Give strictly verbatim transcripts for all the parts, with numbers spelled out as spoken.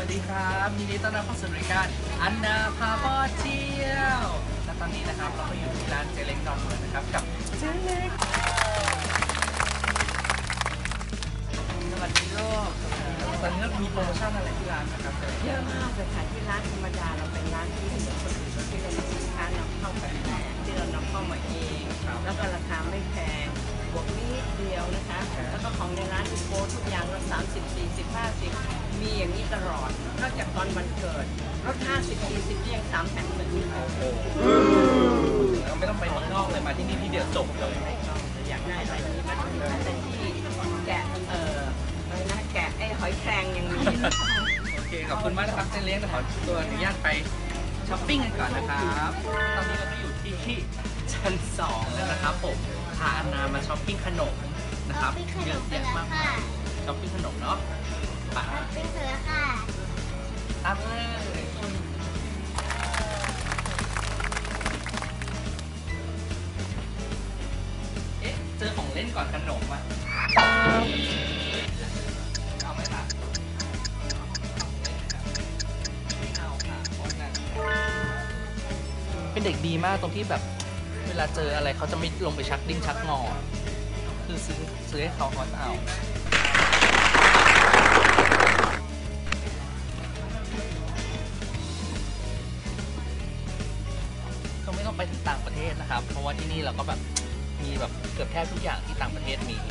สดีครับยินดีต้อนรับเข้าสู่รายการอันดาพาพ่อเที่ยวและตอนนี้นะครับเราก็อยู่ที่ร้านเจเล้งดอนเมืองนะครับกับเจเล้งสวัสดีลูกตอนนี้เรามีโปรโมชั่นอะไรที่ร้านนะครับเยอะมากเลยค่ะที่ร้านธรรมดาเราเป็นร้านที่เหมือนคนอื่นที่เรามีสินค้านำเข้ากันที่เรานำเข้ามาเองแล้วก็ราคาไม่แพงบวกนิดเดียวนะคะแล้วก็ของในร้านทุกโปรทุกอย่างลดสามสิบสี่สิบห้าสิบมีอย่างนี้ตลอดนอกจากตอนวันเกิดลดห้าสิบสี่สิบยังสามแถมหนึ่งโอ้โหเราไม่ต้องไปเมืองนอกเลยมาที่นี่ที่เดียวจบเลยอยากได้อะไรนี้มาถึงแต่ที่แกะเอ่ออะไรนะแกะไอ้หอยแครงยังมีโอเคขอบคุณมากนะครับเจเล้งขอตัวอนุญาตไปช้อปปิ้งกันก่อนนะครับตอนนี้เราก็อยู่ที่ที่ชั้นสองแล้วนะครับผมพาอันนามาช้อปปิ้งขนมนะครับเยอะแยะมากมายช้อปปิ้งขนมเนาะไปช้อปปิ้งเสร็จแล้วค่ะตามเลยเอ๊ะเจอของเล่นก่อนขนมอ่ะเอาไหมล่ะเป็นเด็กดีมากตรงที่แบบเวลาเจออะไรเขาจะไม่ลงไปชักดิ้นชักงอคือซื้อซื้อให้เขาเขาจะเอาเขาไม่ต้องไปถึงต่างประเทศนะครับเพราะว่าที่นี่เราก็แบบมีแบบเกือบแทบทุกอย่างที่ต่างประเทศมี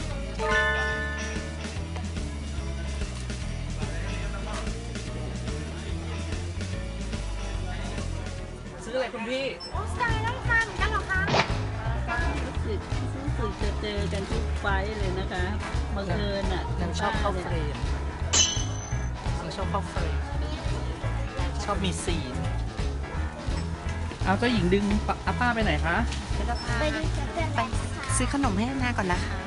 ซื้ออะไรคุณพี่โอ้สายน้ำมันกันเหรอคะรู้สึกรู้สึกจะเจอกันทุกไฟเลยนะคะบังเอิญอ่ะนางชอบเข้าเฟรมนางชอบเข้าเฟรมชอบมีซีนเอาเจ้าหญิงดึงอาป้าไปไหนคะไปดูไปซื้อขนมให้อันนาก่อนนะคะ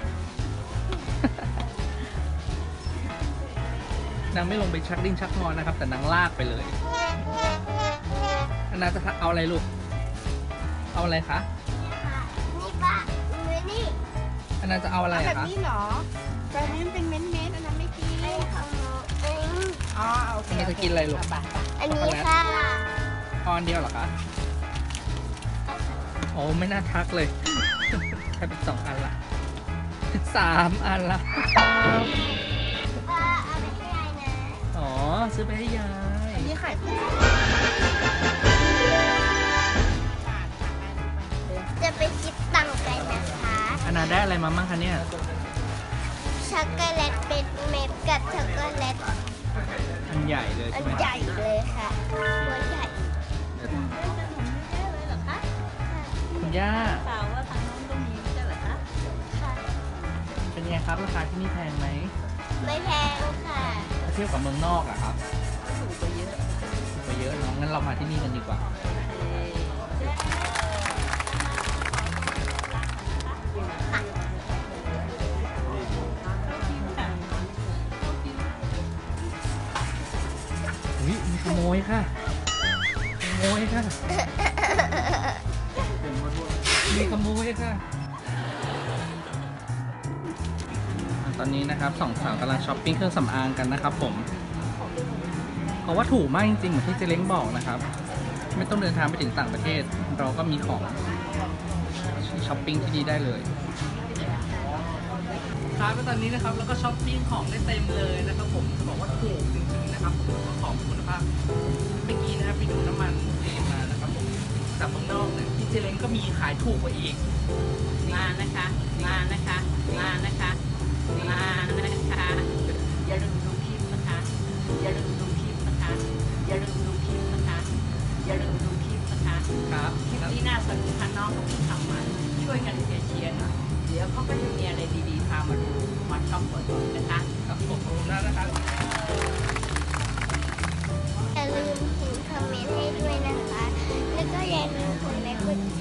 นางไม่ลงไปชักดิ้นชักงอนนะครับแต่นางลากไปเลยอันนาจะเอาอะไรลูกเอาอะไรคะนี่ป้านี่อันนาจะเอาอะไรคะแบบนี้เหรอแบบนี้เป็นเม้นๆอันนั้นไม่กินอ๋อโอเคอันนาจะกินอะไรลูกอันนี้ค่ะออนเดียวเหรอคะโอ้ไม่น่าทักเลยแค่เป็นสองอันละสามอันละป้าเอาไปให้ยายนะอ๋อซื้อไปให้ยายอันนี้ไข่จะไปคิดตังค์กันนะคะอันนาได้อะไรมาบ้างคะเนี่ยช็อกโกแลตเป็นเม็ดกับช็อกโกแลตอันใหญ่เลยอันใหญ่เลยค่ะตัวใหญ่คุณย่าข่าวว่าทางโน้นก็มีใช่เหรอคะค่ะเป็นไงครับราคาที่นี่แพงไหมไม่แพงค่ะเทียบกับเมืองนอกอะครับถูกไปเยอะถูกไปเยอะเนาะงั้นเรามาที่นี่กันดีกว่าอุ้ยมีขโมยค่ะขโมยค่ะมีขโมยค่ะตอนนี้นะครับสองสาวกำลังช้อปปิ้งเครื่องสำอางกันนะครับผมเพราะว่าถูกมากจริงๆเหมือนที่เจเล้งบอกนะครับไม่ต้องเดินทางไปถึงต่างประเทศเราก็มีของช้อปปิ้งที่นี่ได้เลยครับตอนนี้นะครับแล้วก็ช้อปปิ้งของได้เต็มเลยนะครับผมจะบอกว่าถูกจริงๆนะครับของคุณภาพเมื่อกี้นะครับไปดูน้ำมันมานะครับผมจากเมืองนอกเนี่ยที่เจเล้งก็มีขายถูกกว่าอีกมานะคะมานะคะมานะคะมานะคะอย่าลืมดูคลิปนะคะอย่าลืมดูคลิปนะคะอย่าลืมดูคลิปนะคะอย่าลืมดูคลิปนะคะครับคลิปที่น่าสนุกค่ะน้องเขาเพิ่งทำมาช่วยกันเชียร์หน่อยเดี๋ยวเขาก็จะมีอะไรดีๆพามาดูมาชอบเปิดนะคะครับผมขอบคุณมากนะครับอย่าลืมพิมพ์คอมเมนต์ให้ด้วยนะคะแล้วก็อย่าลืมกดไลค์กดแช